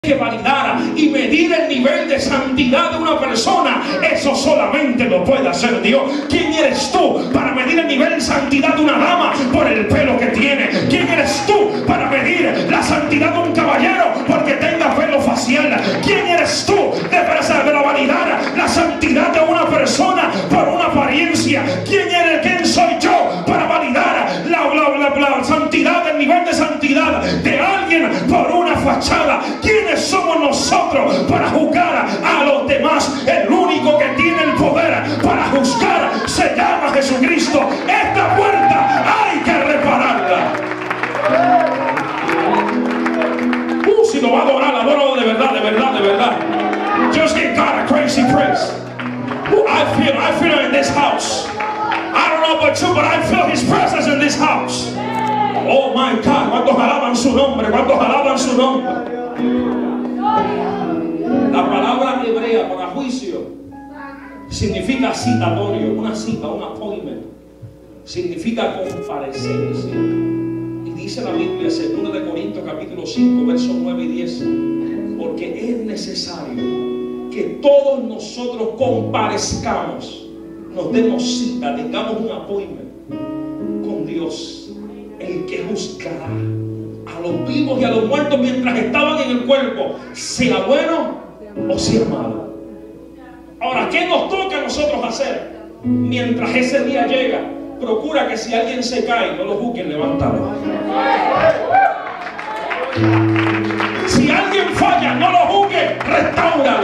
que validar y medir el nivel de santidad de una persona, eso solamente lo puede hacer Dios. ¿Quién eres tú para medir el nivel de santidad de una dama por el pelo que tiene? ¿Quién eres tú para medir la santidad de un caballero porque tenga pelo facial? ¿Quién eres tú para validar la santidad de una persona por una apariencia? ¿Quién soy yo para validar la santidad, el nivel de santidad de alguien por una fachada? ¿Quiénes somos nosotros para juzgar a los demás? El único que tiene el poder para juzgar se llama Jesucristo. Esta puerta hay que repararla. Si lo va a adorar, adóralo de verdad, de verdad, de verdad. Just give God a crazy praise. I feel in this house. I don't know about you, but I feel His presence in this house. Oh my God, ¿cuántos alaban su nombre? ¿Cuántos alaban su nombre? La palabra hebrea para juicio significa citatorio, una cita, un appointment. Significa comparecencia. Y dice la Biblia, 2 de Corintios capítulo 5, versos 9 y 10, porque es necesario que todos nosotros comparezcamos, nos demos cita, tengamos un appointment con Dios, el que juzgará a los vivos y a los muertos mientras estaban en el cuerpo, sea bueno o sea malo. Ahora, ¿qué nos toca a nosotros hacer? Mientras ese día llega, procura que si alguien se cae, no lo juzguen, levántalo. Si alguien falla, no lo juzgue, restáuralo.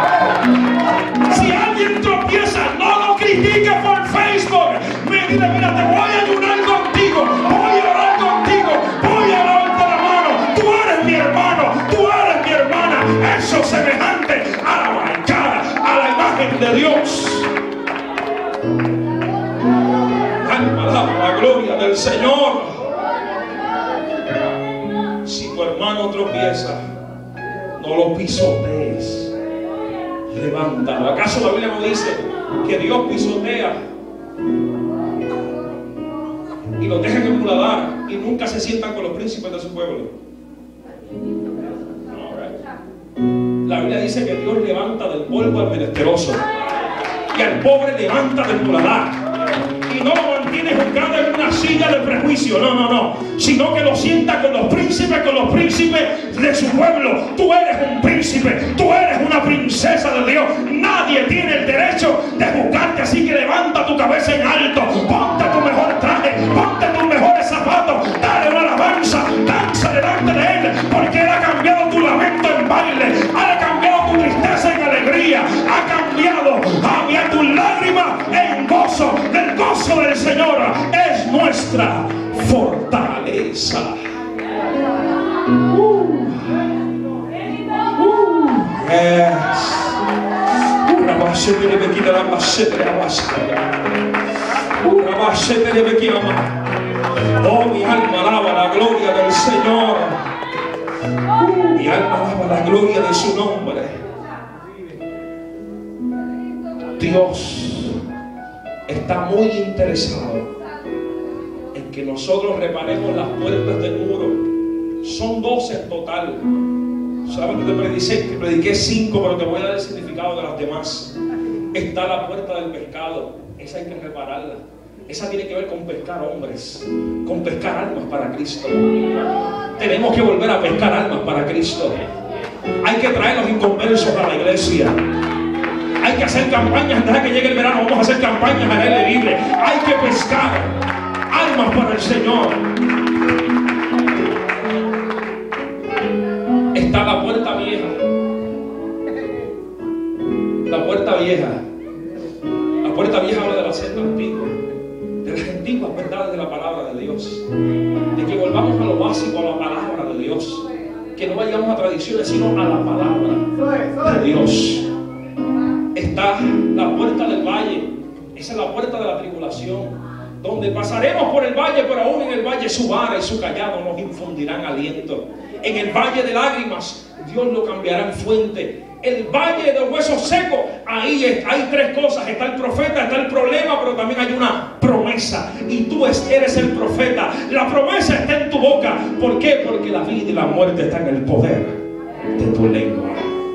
Si alguien tropieza, no lo critique por Facebook. Mira, te voy a ayudar contigo, voy a orar contigo, voy a lavarte la mano. Tú eres mi hermano, tú eres mi hermana. Eso semejante a la marcada, a la imagen de Dios. Alma la gloria del Señor. Si tu hermano tropieza, no lo pisotees, levántalo. ¿Acaso la Biblia no dice que Dios pisotea y los deja en muladar y nunca se sientan con los príncipes de su pueblo? No, la Biblia dice que Dios levanta del polvo al menesteroso y al pobre levanta del muladar. Y no lo mantiene juzgado en una silla de prejuicio, no, sino que lo sienta con los príncipes de su pueblo. Tú eres un príncipe, tú eres una princesa de Dios. Nadie tiene el derecho de juzgarte, así que levanta tu cabeza en alto, ponte tu mejor traje, ponte tus mejores zapatos, dale una alabanza, danza delante de Él, porque Él ha cambiado tu lamento en baile, ha cambiado tu tristeza en alegría, ha cambiado tu lágrima en gozo. Del gozo del Señor es nuestra fortaleza. Oh, mi alma alaba la gloria del Señor. Mi alma alaba la gloria de su nombre. Dios está muy interesado en que nosotros reparemos las puertas del muro. Son 12 en total. Solamente te prediqué 5, pero te voy a dar el significado de las demás. Está la puerta del pescado. Esa hay que repararla. Esa tiene que ver con pescar hombres, con pescar almas para Cristo. Tenemos que volver a pescar almas para Cristo. Hay que traer los inconversos a la iglesia. Hay que hacer campañas, deja que llegue el verano, vamos a hacer campañas al aire libre. Hay que pescar almas para el Señor. Está la puerta vieja. La puerta vieja. La puerta vieja habla de la senda antigua, de las antiguas verdades de la palabra de Dios, de que volvamos a lo básico, a la palabra de Dios, que no vayamos a tradiciones, sino a la palabra de Dios. Está la puerta del valle. Esa es la puerta de la tribulación, donde pasaremos por el valle, pero aún en el valle su vara y su callado nos infundirán aliento. En el valle de lágrimas Dios lo cambiará en fuente. El valle de huesos secos, ahí hay 3 cosas. Está el profeta, está el problema, pero también hay una promesa. Y tú eres el profeta. La promesa está en tu boca. ¿Por qué? Porque la vida y la muerte están en el poder de tu lengua.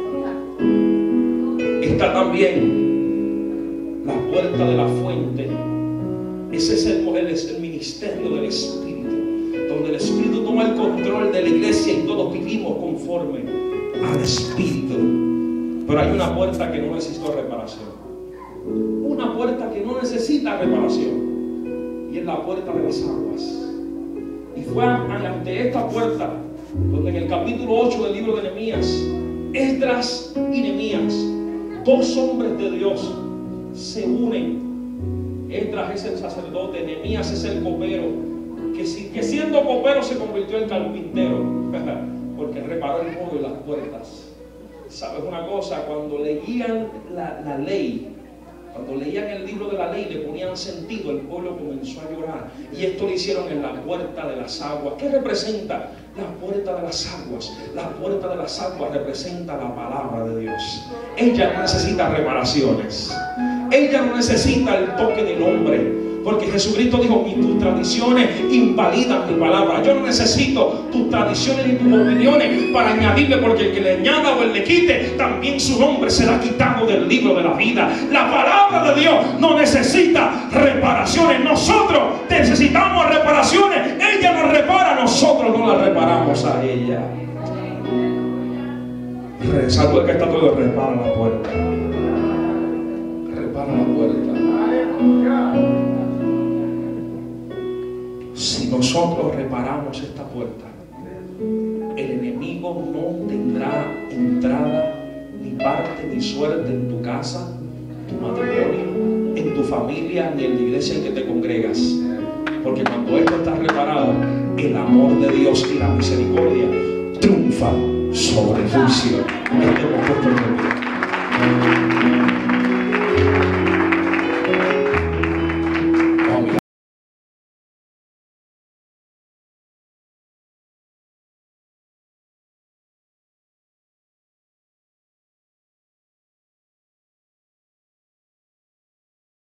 Está también la puerta de la fuente. Ese es el ministerio del Espíritu, donde el Espíritu toma el control de la iglesia y todos vivimos conforme al Espíritu. Pero hay una puerta que no necesita reparación. Una puerta que no necesita reparación. Y es la puerta de las aguas. Y fue ante esta puerta donde en el capítulo 8 del libro de Nehemías, Esdras y Nehemías, dos hombres de Dios, se unen. Esdras es el sacerdote, Nehemías es el copero, que siendo copero se convirtió en carpintero, porque reparó el muro y las puertas. ¿Sabes una cosa? Cuando leían la ley, cuando leían el libro de la ley, le ponían sentido, el pueblo comenzó a llorar. Y esto lo hicieron en la puerta de las aguas. ¿Qué representa la puerta de las aguas? La puerta de las aguas representa la palabra de Dios. Ella no necesita reparaciones. Ella no necesita el toque del hombre. Porque Jesucristo dijo: tus tradiciones invalidan mi palabra. Yo no necesito tus tradiciones ni tus opiniones para añadirle, porque el que le añada o el le quite, también su nombre será quitado del libro de la vida. La palabra de Dios no necesita reparaciones. Nosotros necesitamos reparaciones. Ella nos repara, nosotros no la reparamos a ella. Salvo el que está todo, repara la puerta. Repara la puerta. Si nosotros reparamos esta puerta, el enemigo no tendrá entrada, ni parte, ni suerte en tu casa, tu matrimonio, en tu familia, ni en la iglesia en que te congregas. Porque cuando esto está reparado, el amor de Dios y la misericordia triunfan sobre el juicio. Estemos puestos en pie.